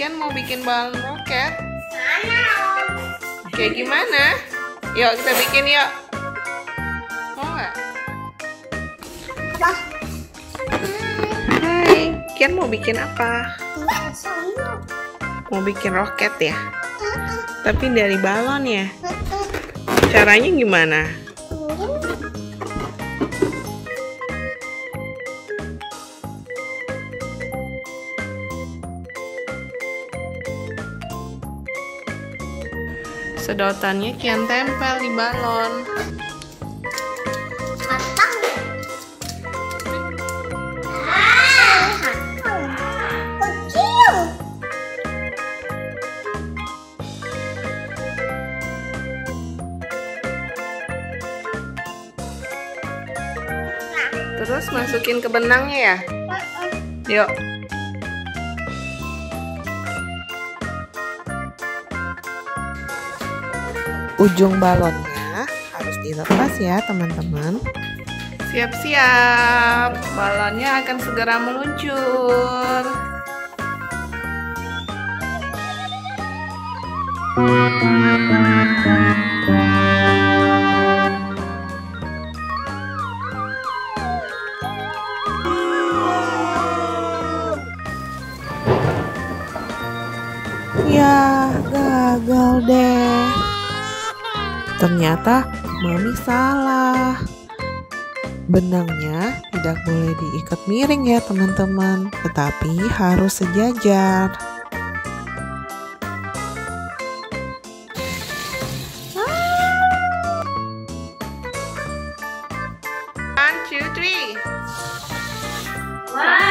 Kian mau bikin balon roket. Mana, Om? Kayak gimana? Yuk kita bikin yuk. Mau nggak? Hai, Kian mau bikin apa? Mau bikin roket ya? Tapi dari balon ya? Caranya gimana? Sedotannya Kian tempel di balon. Terus masukin ke benangnya ya? Yuk. Ujung balonnya harus dilepas ya teman-teman. Siap-siap, balonnya akan segera meluncur. Ya, gagal deh. Ternyata Mami salah. Benangnya tidak boleh diikat miring ya teman-teman, tetapi harus sejajar. 1, 2, 3.